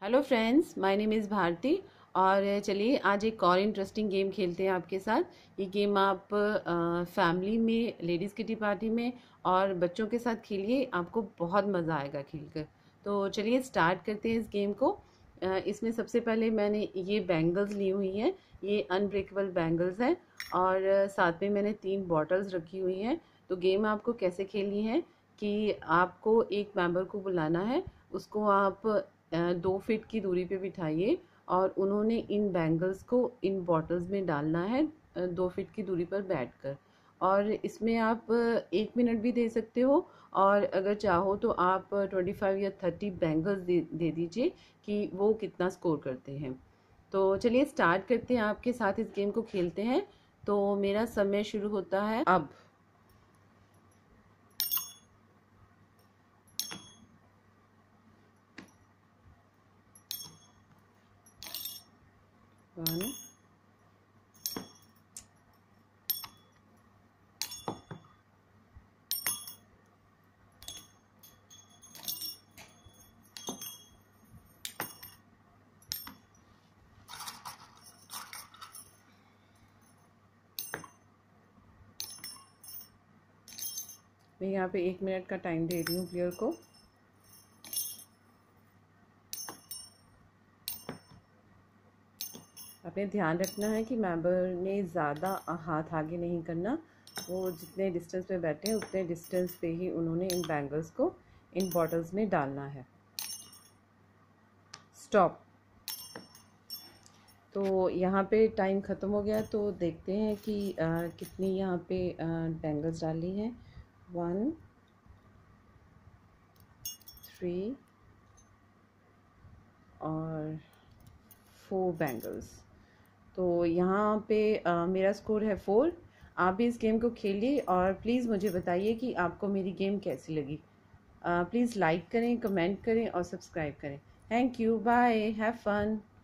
Hello friends, my name is Bharti. और चलिए आज एक और इंटरेस्टिंग गेम खेलते हैं आपके साथ। ये गेम आप फैमिली में, लेडीज़ किटी पार्टी में और बच्चों के साथ खेलिए, आपको बहुत मज़ा आएगा खेलकर। तो चलिए स्टार्ट करते हैं इस गेम को। इसमें सबसे पहले मैंने ये बैंगल्स ली हुई हैं, ये अनब्रेकेबल बैंगल्स हैं और साथ में मैंने 3 बॉटल्स रखी हुई हैं। तो गेम आपको कैसे खेलनी है कि आपको एक मेंबर को बुलाना है, उसको आप 2 फीट की दूरी पे बिठाइए और उन्होंने इन बैंगल्स को इन बॉटल्स में डालना है 2 फीट की दूरी पर बैठकर। और इसमें आप 1 मिनट भी दे सकते हो और अगर चाहो तो आप 25 या 30 बैंगल्स दे दीजिए कि वो कितना स्कोर करते हैं। तो चलिए स्टार्ट करते हैं, आपके साथ इस गेम को खेलते हैं। तो मेरा समय शुरू होता है अब। 1 मैं यहाँ पे 1 मिनट का टाइम दे रही हूँ प्लेयर को। आपने ध्यान रखना है कि मेंबर ने ज़्यादा हाथ आगे नहीं करना, वो जितने डिस्टेंस पे बैठे हैं उतने डिस्टेंस पे ही उन्होंने इन बैंगल्स को इन बॉटल्स में डालना है। स्टॉप। तो यहाँ पे टाइम ख़त्म हो गया, तो देखते हैं कि कितनी यहाँ पे बैंगल्स डाली हैं। 1 3 और 4 बैंगल्स। तो यहाँ पे मेरा स्कोर है 4। आप भी इस गेम को खेलिए और प्लीज़ मुझे बताइए कि आपको मेरी गेम कैसी लगी। प्लीज़ लाइक करें, कमेंट करें और सब्सक्राइब करें। Thank you, bye, have fun.